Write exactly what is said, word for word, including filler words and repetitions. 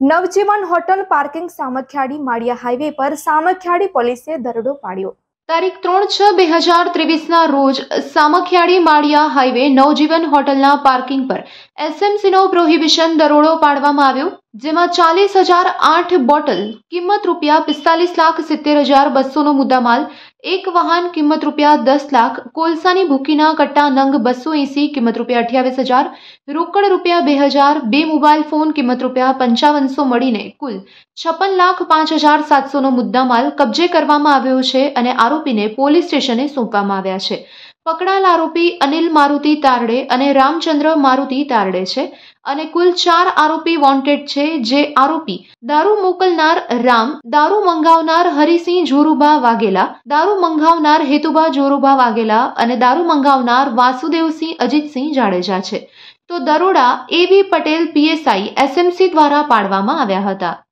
નવજીવન hotel parking Samakhiyali Maliya highway પર સામખિયાળી પોલીસે દરોડો પાડ્યો। તારીખ ત્રણ છ બે હજાર ત્રેવીસના રોજ સામખિયાળી માળિયા હાઈવે નવજીવન હોટલના પાર્કિંગ પર એસએમસીનો પ્રોહિબિશન દરોડો પાડવામાં આવ્યો, જેમાં ચાલીસ હજાર આઠ બોટલ કિંમત રૂપિયા પિસ્તાલીસ લાખ સિત્તેર હજાર બસોનો મુદ્દામાલ, એક વાહન કિંમત રૂપિયા દસ લાખ, કોલસાની ભૂકીના કટ્ટા નંગ બસો એસી કિંમત રૂપિયા અઠ્યાવીસ હજાર, રોકડ રૂપિયા બે હજાર, બે મોબાઈલ ફોન કિંમત રૂપિયા પંચાવનસો મળીને કુલ છપ્પન લાખ પાંચ હજાર સાતસોનો મુદ્દામાલ કબજે કરવામાં આવ્યો છે અને આરોપીને પોલીસ સ્ટેશને સોંપવામાં આવ્યા છે। પકડાયેલ આરોપી અનિલ મારુતિ તારડે અને રામચંદ્ર મારુતિ તારડે છે અને કુલ ચાર આરોપી વોન્ટેડ છે, જે આરોપી દારૂ મોકલનાર રામ, દારૂ મંગાવનાર હરિસિંહ જોરુભા વાઘેલા, દારૂ મંગાવનાર હેતુભા જોરુભા વાઘેલા અને દારૂ મંગાવનાર વાસુદેવસિંહ અજીતસિંહ જાડેજા છે। તો દરોડા એવી પટેલ પીએસઆઈ એસએમસી દ્વારા પાડવામાં આવ્યા હતા।